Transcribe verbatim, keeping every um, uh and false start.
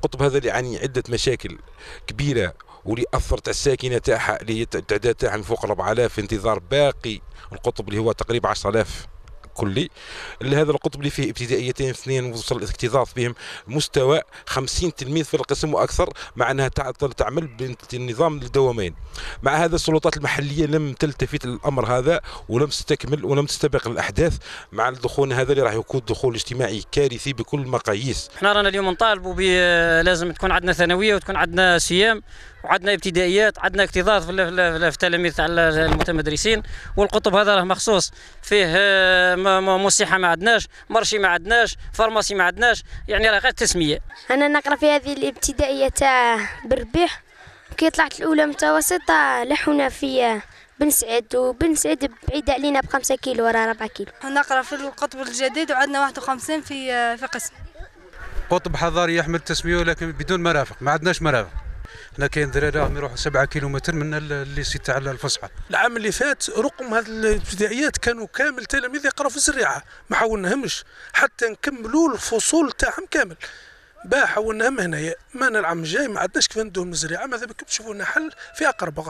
القطب هذا اللي يعاني عده مشاكل كبيره، واللي اثرت على الساكنه تاعها اللي هي التعداد تاعها من فوق أربعة آلاف في انتظار باقي القطب اللي هو تقريبا عشرة آلاف كلي. هذا القطب اللي فيه ابتدائيتين اثنين وصل الاكتظاظ بهم مستوى خمسين تلميذ في القسم واكثر، مع انها تعمل بنظام الدوامين. مع هذا السلطات المحليه لم تلتفت للامر هذا ولم تستكمل ولم تستبق الاحداث مع الدخول هذا اللي راح يكون دخول اجتماعي كارثي بكل المقاييس. احنا رانا اليوم نطالبوا لازم تكون عندنا ثانويه وتكون عندنا سيام وعندنا ابتدائيات، عندنا اكتظاظ في التلاميذ تاع المتمدرسين، والقطب هذا راه مخصوص فيه مصحه ما عندناش، مرشي ما عندناش، فارماسي ما عندناش، يعني راه غير تسميه. انا نقرا في هذه الابتدائيه تاع بربيح، كي طلعت الاولى متوسطه لحونا في بن سعيد، وبن سعيد بعيده علينا بخمسة كيلو ولا أربعة كيلو. نقرا في القطب الجديد وعندنا واحد وخمسين في في قسم. قطب حضاري يحمل تسميه ولكن بدون مرافق، ما عندناش مرافق. هنا كاين دراري راهم يروحوا سبعة كيلومتر من الليسي تاع الفصحى. العام اللي فات رقم هذه الابتدائيات كانوا كامل تلاميذ يقراوا في الزريعه، ما حاولناهمش حتى نكملوا الفصول تاعهم كامل. با حاولناهم هنايا، ما العام الجاي ما عندناش كيف ندوهم الزريعه، ماذا بكم تشوفوا لنا حل في اقرب وقت.